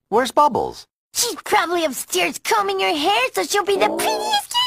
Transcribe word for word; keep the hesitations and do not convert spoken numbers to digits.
Where's Bubbles? She's probably upstairs combing her hair so she'll be the prettiest